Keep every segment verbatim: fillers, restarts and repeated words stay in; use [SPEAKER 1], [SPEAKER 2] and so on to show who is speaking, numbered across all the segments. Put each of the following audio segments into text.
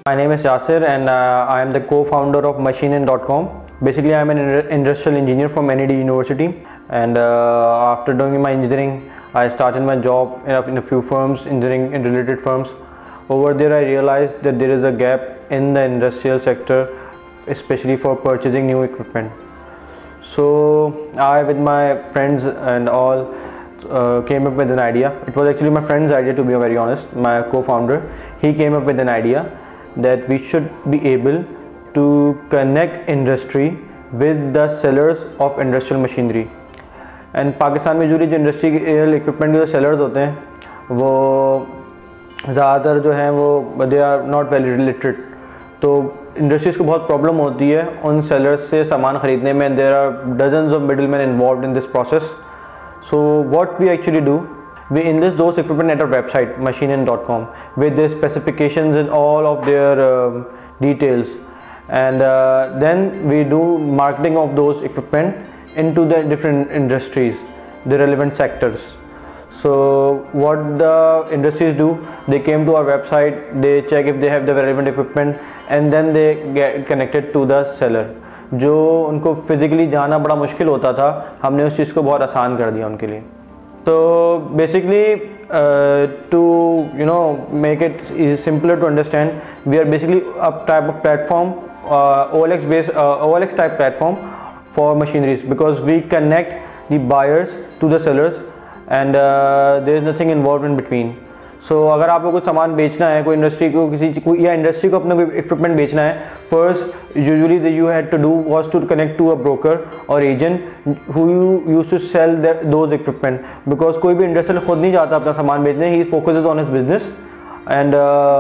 [SPEAKER 1] My name is Yasir and uh, I am the co-founder of Machinen dot com. Basically, I am an industrial engineer from N E D University, and uh, after doing my engineering, I started my job in a few firms, engineering and related firms. Over there, I realized that there is a gap in the industrial sector, especially for purchasing new equipment. So I, with my friends and all, uh, came up with an idea. It was actually my friend's idea, to be very honest. My co-founder, he came up with an idea that we should be able to connect industry with the sellers of industrial machinery. And Pakistan में usually जो industrial equipment के जो sellers होते हैं वो ज़्यादातर जो हैं वो they are not well related, तो इंडस्ट्रीज़ को बहुत प्रॉब्लम होती है उन सेलर्स से सामान ख़रीदने में. There are dozens of middle man involve in this process. So what we actually do, we enlist those equipment at our website Machinen dot com with the specifications and all of their um, details, and uh, then we do marketing of those equipment into the different industries, the relevant sectors. So what the industries do, they came to our website, they check if they have the relevant equipment, and then they get connected to the seller. जो उनको physically जाना बड़ा मुश्किल होता था, हमने उस चीज़ को बहुत आसान कर दिया उनके लिए. So basically, uh, to you know make it simpler to understand, we are basically a type of platform, uh, O L X based, uh, O L X type platform for machineries, because we connect the buyers to the sellers, and uh, there is nothing involved in between. So अगर आपको कुछ सामान बेचना है, कोई industry को किसी या इंडस्ट्री को अपना कोई इक्विपमेंट बेचना है, first usually the you had to do was to connect to a broker और agent who used to sell those equipment, because कोई भी इंडस्ट्रियल खुद नहीं जाता अपना सामान बेचने. He focuses on his business, and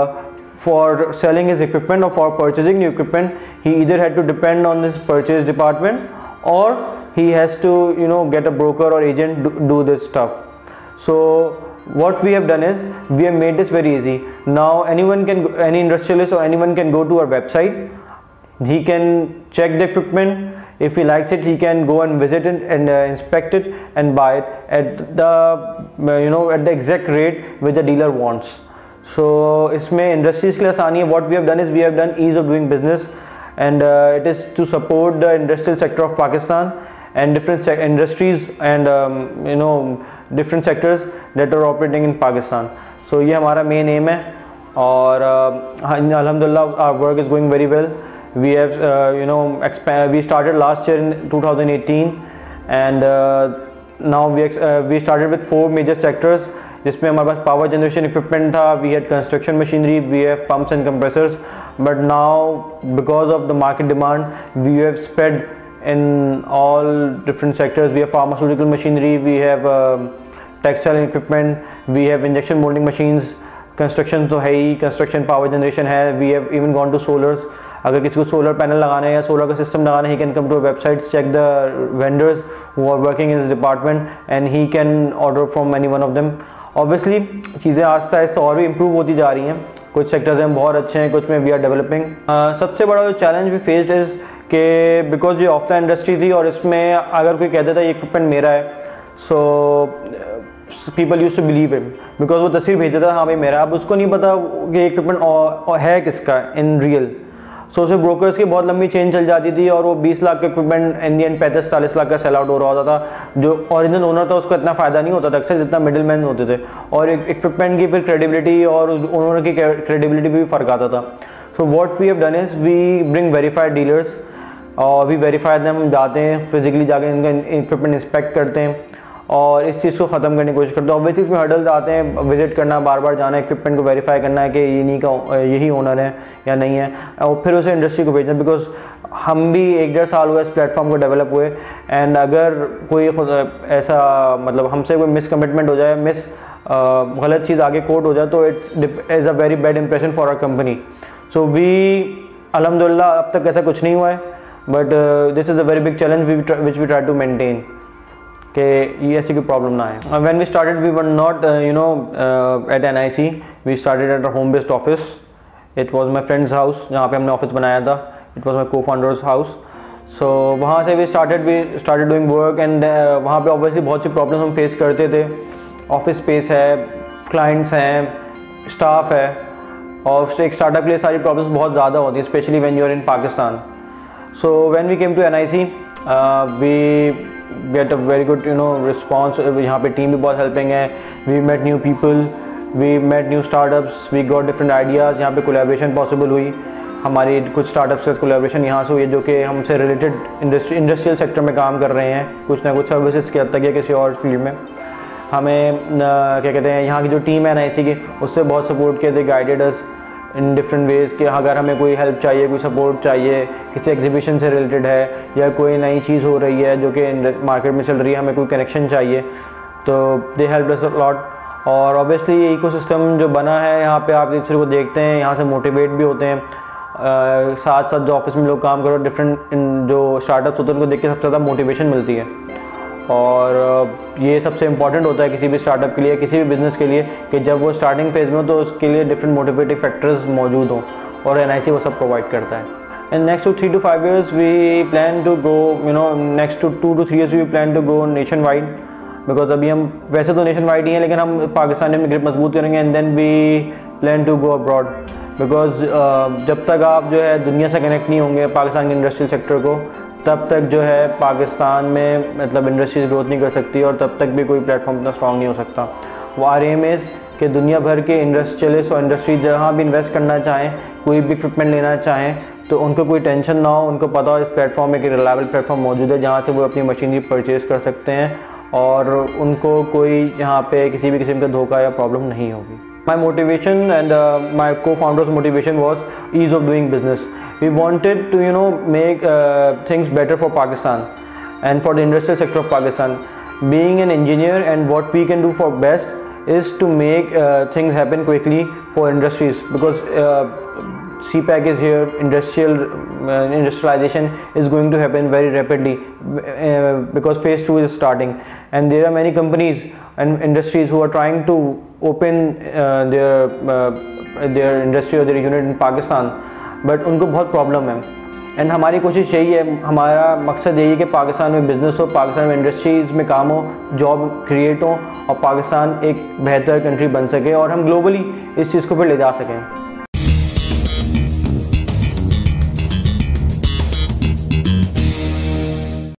[SPEAKER 1] for selling his equipment और for purchasing new equipment he either had to depend on this purchase department और he has to you know get a broker or agent do, do this stuff. So what we have done is we have made this very easy. Now anyone can, any industrialist or anyone can go to our website, he can check the equipment. If he likes it, he can go and visit it and uh, inspect it and buy it at the uh, you know at the exact rate which the dealer wants. So इसमें industries के लिए आसानी है. What we have done is we have done ease of doing business, and uh, it is to support the industrial sector of Pakistan and different industries and um, you know different sectors that are operating in Pakistan. So ये हमारा main aim है, और alhamdulillah our work is going very well. We have uh, you know expand, we started last year in two thousand eighteen, and uh, now we uh, we started with four major sectors, जिसमें हमारे पास power generation equipment था, we had construction machinery, we have pumps and compressors. But now because of the market demand, we have spread in all different sectors. We have pharmaceutical machinery, we have uh, textile equipment, we have injection molding machines, construction तो है ही, construction power generation है, we have even gone to solars. अगर किसी को solar panel लगाना है या solar का system लगाना है, he can come to our website, check the vendors who are working in this department, and he can order from any one of them. Obviously चीज़ें आस्ता आस्ता और भी improve होती जा रही हैं. कुछ सेक्टर्स में बहुत अच्छे हैं, कुछ में वी आर डेवलपिंग. सबसे बड़ा जो चैलेंज भी फेस्ड इज़ कि बिकॉज ये ऑफलाइन इंडस्ट्री थी और इसमें अगर कोई कह देता है ये इक्विपमेंट मेरा है, so people use to believe him, because वो तस्वीर भेज देता है हाँ भाई मेरा. अब उसको नहीं पता कि इक्विपमेंट है किसका इन रियल. सो उसमें ब्रोकर्स की बहुत लंबी चेन चल जाती थी और वो बीस लाख का इक्विपमेंट इन दी एंड पैंतीस चालीस लाख का सेल आउट हो रहा होता था. जो ओरिजिनल ओनर था उसको इतना फ़ायदा नहीं होता था अक्सर जितना मिडिल मैन होते थे, और इक्विपमेंट की फिर क्रेडिबिलिटी और ओनर की क्रेडिबिलिटी भी फ़र्क आता था. So what we have done is we bring verified dealers, और वी वेरीफाइड देम, जाते हैं फिजिकली जाके इनका इक्विपमेंट इंस्पेक्ट करते हैं और इस चीज़ को ख़त्म करने की कोशिश करते हैं. ऑब्वियसली इसमें हर्डल्स आते हैं, विजिट करना, बार बार जाना, इक्विपमेंट को वेरीफाई करना है कि ये नहीं का यही ओनर है या नहीं है, और फिर उसे इंडस्ट्री को भेजना. बिकॉज हम भी एक डेढ़ साल हुआ इस प्लेटफॉर्म को डेवलप हुए, एंड अगर कोई ऐसा मतलब हमसे कोई मिस कमिटमेंट हो जाए, मिस गलत चीज़ आगे कोट हो जाए, तो it's is a very bad impression for our company. So we अल्हम्दुलिल्लाह अब तक ऐसा कुछ नहीं हुआ है, but this is a very big challenge which we try to maintain कि ये ऐसी कोई प्रॉब्लम ना आए. When we started we were not you know at N I C, we started at a home based office. It was my friend's house जहाँ पे हमने office बनाया था. It was my co founder's house. So वहाँ से we started we started doing work, and वहाँ पे obviously बहुत सी प्रॉब्लम हम फेस करते थे. ऑफिस स्पेस है, क्लाइंट्स हैं, स्टाफ है, और एक स्टार्टअप के लिए सारी प्रॉब्लम्स बहुत ज़्यादा होती हैं, specially when you are in Pakistan. So when we came to N I C we get a very good you know response. यहाँ पे टीम भी बहुत हेल्पिंग है. We met new people, we met new startups, we got different ideas. यहाँ पे collaboration possible हुई. हमारी कुछ स्टार्टअप्स से कोलैबोरेशन यहाँ से हुई है जो कि हमसे रिलेटेड इंडस्ट्री इंडस्ट्रियल सेक्टर में काम कर रहे हैं, कुछ ना कुछ सर्विसेज के हद तक या किसी और फील्ड में. हमें क्या कहते हैं, यहाँ की जो टीम है एन आई सी की, उससे बहुत सपोर्ट किया. They guided us in different ways कि अगर हमें कोई हेल्प चाहिए, कोई सपोर्ट चाहिए, किसी एग्जीबिशन से रिलेटेड है या कोई नई चीज़ हो रही है जो कि मार्केट में चल रही है, हमें कोई कनेक्शन चाहिए, तो they help us a lot. और ऑब्वियसली ये इकोसिस्टम जो बना है यहाँ पे आप एक को देखते हैं, यहाँ से मोटिवेट भी होते हैं. Uh, साथ साथ जो ऑफिस में लोग काम करो, डिफरेंट जो स्टार्टअप्स होते हैं उनको देख के सबसे ज़्यादा मोटिवेशन मिलती है. और uh, ये सबसे इंपॉर्टेंट होता है किसी भी स्टार्टअप के लिए, किसी भी बिज़नेस के लिए, कि जब वो स्टार्टिंग फेज में हो तो उसके लिए डिफरेंट मोटिवेटिंग फैक्टर्स मौजूद हों, और एन आई सी वो सब प्रोवाइड करता है. In next two three to five years we plan to go you know next two two two three years we plan to go nationwide. Because अभी हम वैसे तो नेशन वाइड ही हैं, लेकिन हम पाकिस्तान में ग्रिप मजबूत करेंगे. And then we plan to go abroad. Because uh, जब तक आप जो है दुनिया से कनेक्ट नहीं होंगे पाकिस्तान के इंडस्ट्रियल सेक्टर को, तब तक जो है पाकिस्तान में मतलब इंडस्ट्रीज ग्रोथ नहीं कर सकती, और तब तक भी कोई प्लेटफॉर्म इतना स्ट्रॉन्ग नहीं हो सकता. वो आर एम एज कि दुनिया भर के इंडस्ट्रियलिस्ट और इंडस्ट्री जहाँ भी इन्वेस्ट करना चाहें, कोई भी इक्विपमेंट लेना चाहें, तो उनको कोई टेंशन ना हो. उनको पता हो इस प्लेटफॉर्म में एक रिलायबल प्लेटफॉर्म मौजूद है जहाँ से वो अपनी मशीनरी परचेज़ कर सकते हैं, और उनको कोई यहाँ पे किसी भी किस्म का धोखा या प्रॉब्लम नहीं होगी. My motivation and uh, my co-founder's motivation was ease of doing business. We wanted to, you know, make uh, things better for Pakistan and for the industrial sector of Pakistan. Being an engineer, and what we can do for best is to make uh, things happen quickly for industries, because uh, C PAC is here. Industrial uh, industrialization is going to happen very rapidly uh, because phase two is starting, and there are many companies and industries who are trying to open uh, their uh, their industry or their unit in Pakistan, but उनको बहुत problem है. And हमारी कोशिश यही है, हमारा मकसद यही है कि पाकिस्तान में बिज़नेस हो, पाकिस्तान में इंडस्ट्रीज़ में काम हो, जॉब क्रिएट हो, और पाकिस्तान एक बेहतर कंट्री बन सके, और हम ग्लोबली इस चीज़ को फिर ले जा सकें.